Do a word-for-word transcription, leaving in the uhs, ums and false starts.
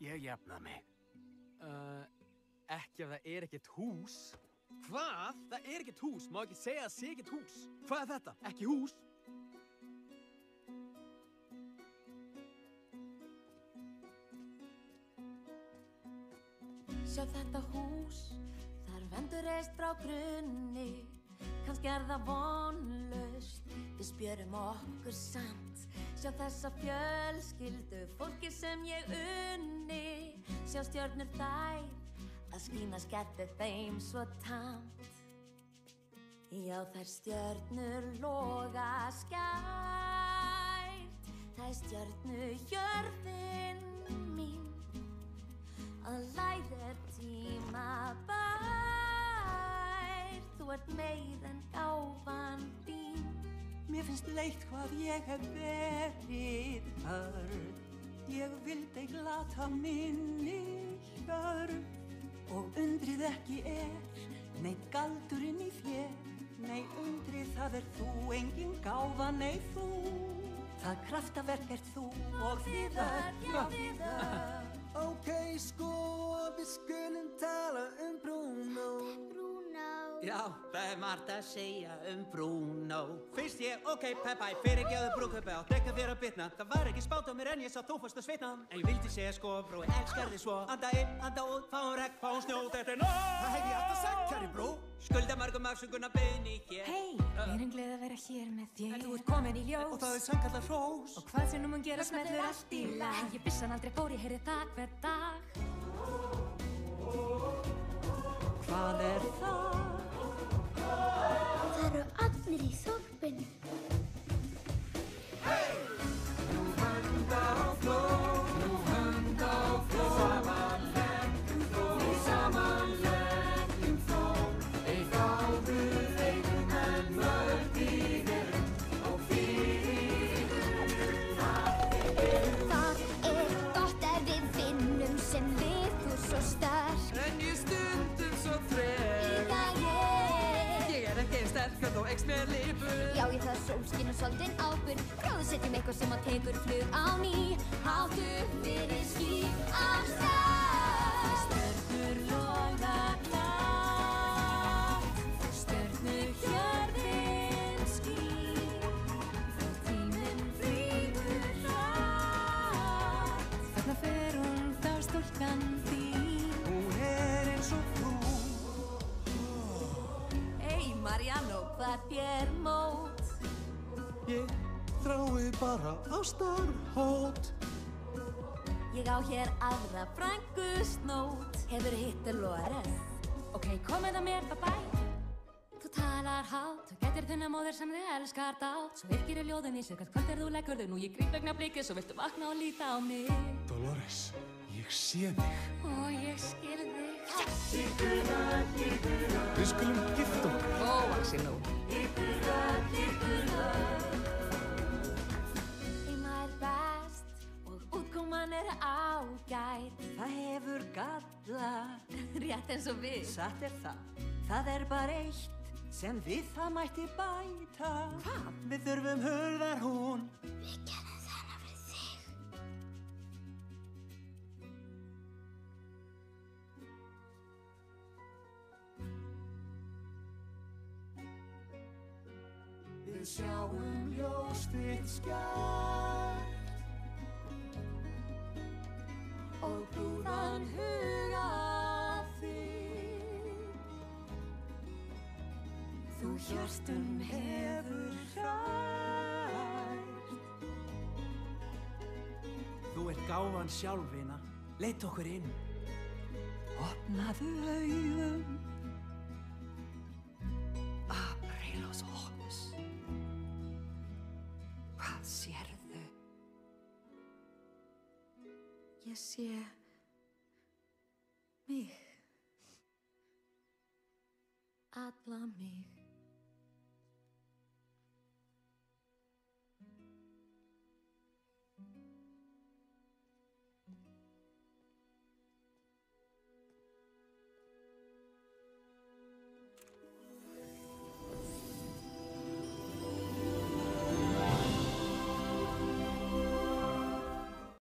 Ég jafna mig. Uh, ekki ef það er ekkert hús. Hvað? Það er ekkert hús. Má ekki segja að það sé ekkert hús. Hvað er þetta? Ekki hús. Sjá þetta hús, þar vendur reist frá grunni. Kannski er það vonlaust, við spjörum okkur samt. Sjá þessa fjölskyldu, fólki sem ég unni. Sjá stjörnur þær, að skína skerti þeim svo tamt. Já, þær stjörnur loga skært. Það er stjörnu jörðin mín, að læða tíma bær. Þú ert meir en gáfan þín. Mér finnst leitt hvað ég hef verið börn. Ég vildi glata minni hjörn. Og undrið ekki er, neitt galdurinn í þér. Nei, undrið það er þú, engin gáfa, nei þú. Það kraftaverk ert þú og þið öll, já þið öll. Ok, sko, við skulum tala um Bruno. Já, það er margt að segja um Bruno. Fyrst ég, ok, Pepa, ég fyrirgefðu brúðkaupi á dekka þér að bitna. Það var ekki spátt á mér en ég sá þú fórst að svitna. En ég vildi segja sko, brú, ég elskar þig svo. Anda inn, anda út, fáum regn, fáum snjó, þetta er nóg. Það hef ég alltaf sagt, kæri brú. Skulda mörgum afsökunar beiðni hér. Hei, mér er gleði að vera hér með þér. En þú ert komin í ljós. Og það er sannkallað hrós. Og hvað sem nú mun gera smellur allt í lag. Ég vissi hann aldrei fór, ég heyrði það hver dag. Hvað er það? Það eru allir í þorpinu. Hey! Nú handa á fló, nú handa á fló. Saman leggjum fló, saman leggjum fló. Ei þáðu þeim en mörg í verum og fyrir það er. Það er gott ef við finnum sem við þú svo sterk. En ég stundum svo treg. Líka ég. Ég er ekki eins sterk að þú eikst mér lífur. Já, ég það sólskinn og soldin ábyrg. Bráðu setjum eitthvað sem að tekur flug á ný. Háttu fyrir ský af stað. Stjörnur loga glatt. Stjörnur hjörðin skín. Og tíminn flýgur hratt. Þarna fer hún þá stúlkan þín. Hún er eins og þú. Hey Mariano, hvað þér mót? Ég þrái bara ástarhót. Ég á hér aðra frængu snót. Hefur hitt Dolores? Ok, komið að mér, bye bye. Þú talar hátt, þú gætir þinna móðir sem þið elskar dátt. Svo virkir í ljóðin í sig, hvert kvöld er þú leggur þau. Nú ég gríp vegna blikið, svo viltu vakna og líta á mig. Dolores, ég sé þig. Og ég skil þig. Við skulum gifta okkur. Ó, axi nú. Heima er best og útkoman er ágæt. Það hefur galla. Rétt eins og við. Satt er það. Það er bara eitt sem við það mætti bæta. Hvað? Við þurfum hurðarhún. Við gerðum þennan fyrir þig. Við sjáum ljós þitt skært Og brúðan huga þig. Þú hjörtum hefur hrært. Þú ert gáfan sjálfina. Leitt okkur inn. Opnaðu augum. Abri los ojos. Hvað sérðu? Ég sé mig. Alla mig.